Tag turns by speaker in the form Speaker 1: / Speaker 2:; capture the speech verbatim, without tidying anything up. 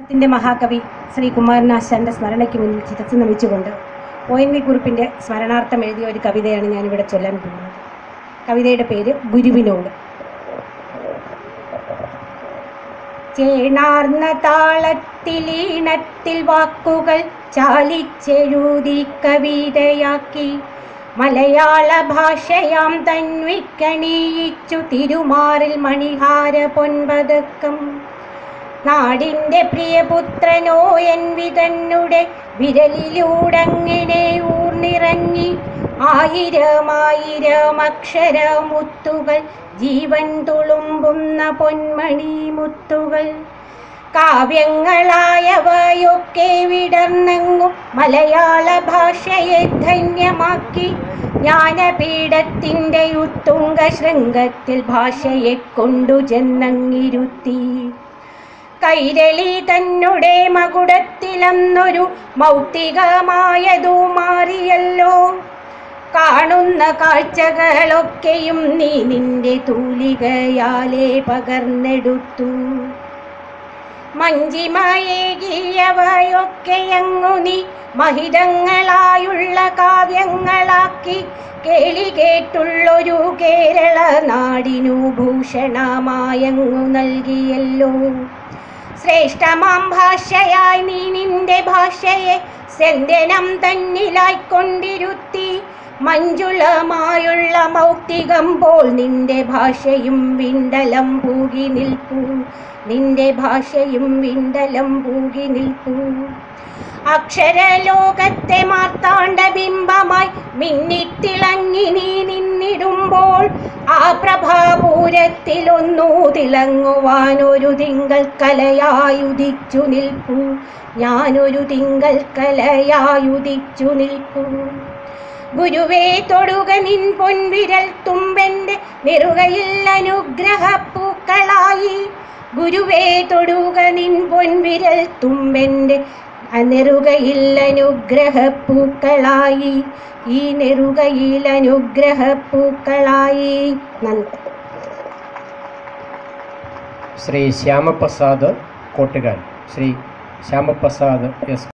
Speaker 1: ത്തിൻ്റെ മഹാകവി ശ്രീ കുമാരനാശാൻ്റെ സ്മരണയ്ക്ക് മുന്നിൽ ചിരസ് നമിച്ചുകൊണ്ട് ഒ എൻ വി കുറുപ്പിൻ്റെ സ്മരണാർത്ഥം എഴുതിയ ഒരു കവിതയാണ് ഞാനിവിടെ ചൊല്ലാൻ പോകുന്നത്. കവിതയുടെ പേര് ഗുരുവിനോട്. ചേണാർന്ന താളത്തിലീണത്തിൽ വാക്കുകൾ ചാലിച്ചെഴുതി കവിതയാക്കി മലയാള ഭാഷയാം തന്വിക്കണിയിച്ചു തിരുമാറിൽ മണിഹാര പൊൻപതക്കം. നാടിൻ്റെ പ്രിയപുത്രനോ എൻ വിതന്നുടെ വിരലിലൂടങ്ങനെ ഊർന്നിറങ്ങി ആയിരമായിരം അക്ഷരമുത്തുകൾ, ജീവൻ തുളുമ്പുന്ന പൊന്മണി മുത്തുകൾ. കാവ്യങ്ങളായവയൊക്കെ വിടർന്നെങ്ങും മലയാള ഭാഷയെ ധന്യമാക്കി ജ്ഞാനപീഠത്തിൻ്റെ ഉത്തുംഗ ശൃംഗത്തിൽ ഭാഷയെ കൊണ്ടു ചെന്നങ്ങിരുത്തി. കൈരളി തന്നുടെ മകുടത്തിലന്നൊരു മൗക്തികമായതു മാറിയല്ലോ. കാണുന്ന കാഴ്ചകളൊക്കെയും നീ നിന്റെ തൂലികയാലേ പകർന്നെടുത്തു. മഞ്ചിമയേകിയവയൊക്കെയങ്ങു നീ മഹിതങ്ങളായുള്ള കാവ്യങ്ങളാക്കി കേളി കേട്ടുള്ളൊരു കേരള നാടിനു ഭൂഷണമായങ്ങു നൽകിയല്ലോ. ശ്രേഷ്ഠമാം ഭാഷയായി നീ നിന്റെ ഭാഷയെ സെന്ദനം തന്നിലായിക്കൊണ്ടിരുത്തി. മഞ്ജുളമായുള്ള മൗക്തികം പോൽ നിന്റെ ഭാഷയും വിണ്ടലം പൂകി നിൽപ്പൂ, നിന്റെ ഭാഷയും വിണ്ടലം പൂകി നിൽപ്പൂ. അക്ഷരലോകത്തെ മാർത്താണ്ഡ ബിംബമായി മിന്നിത്തിളങ്ങി നീ നിന്നിടുമ്പോൾ ആ പ്രഭാപൂരത്തിലൊന്നു തിളങ്ങുവാനൊരു തിങ്കൾ കലയായുദിച്ചു നിൽപ്പൂ, ഞാനൊരു തിങ്കൾ കലയായുദിച്ചു നിൽപ്പൂ. ഗുരുവേ തൊടുക നിൻ പൊൻവിരൽ തുമ്പൻ്റെ നെറുകയിൽ അനുഗ്രഹപ്പൂക്കളായി. ഗുരുവേ തൊടുക നിൻ പൊൻവിരൽ തുമ്പൻ്റെ നെറുകയിൽ അനുഗ്രഹപ്പൂക്കളായി, ഈ നെറുകയിൽ അനുഗ്രഹപ്പൂക്കളായി. നന്ദി.
Speaker 2: ശ്രീ ശ്യാമപ്രസാദ് കോട്ടുകാൽ, ശ്രീ ശ്യാമപ്രസാദ് എസ്